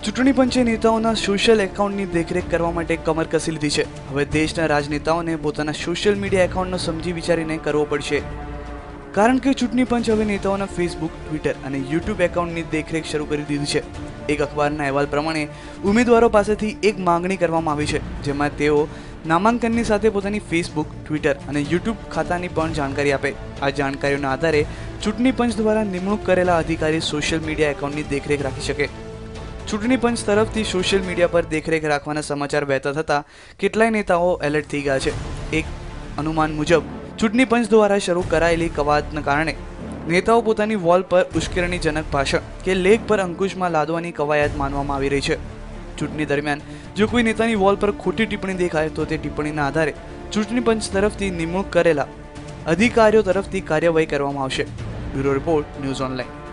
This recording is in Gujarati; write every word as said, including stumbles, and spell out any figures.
ચૂંટણી પંચે નેતાઓના સોશિયલ એકાઉન્ટની દેખરેખ કરવા માટે કમર કસી લીધી છે। હવે દેશના રાજનેતાઓને પોતાના સોશિયલ મીડિયા એકાઉન્ટનો સમજી વિચારીને કરવો પડશે, કારણ કે ચૂંટણી પંચ હવે નેતાઓના ફેસબુક, ટ્વિટર અને યુટ્યુબ એકાઉન્ટની દેખરેખ શરૂ કરી દીધી છે। એક અખબારના અહેવાલ પ્રમાણે ઉમેદવારો પાસેથી એક માંગણી કરવામાં આવી છે, જેમાં તેઓ નામાંકનની સાથે પોતાની ફેસબુક, ટ્વિટર અને યુટ્યુબ ખાતાની પણ જાણકારી આપે। આ જાણકારીઓના આધારે ચૂંટણી પંચ દ્વારા નિમણૂક કરેલા અધિકારી સોશિયલ મીડિયા એકાઉન્ટની દેખરેખ રાખી શકે। ચૂંટણી પંચ તરફથી સોશિયલ મીડિયા પર દેખરેખ રાખવાના સમાચાર વહેતા થતાં કેટલાય નેતાઓ એલર્ટ થઈ ગયા છે। એક અનુમાન મુજબ ચૂંટણી પંચ દ્વારા શરૂ કરાયેલી કવાયતના કારણે નેતાઓ પોતાની વોલ પર ઉશ્કેરણીજનક ભાષણ કે લેખ પર અંકુશમાં લાદવાની કવાયત માનવામાં આવી રહી છે। ચૂંટણી દરમિયાન જો કોઈ નેતાની વોલ પર ખોટી ટિપ્પણી દેખાય તો તે ટિપ્પણીના આધારે ચૂંટણી પંચ તરફથી નિમણૂક કરેલા અધિકારીઓ તરફથી કાર્યવાહી કરવામાં આવશે। Bureau report, news online.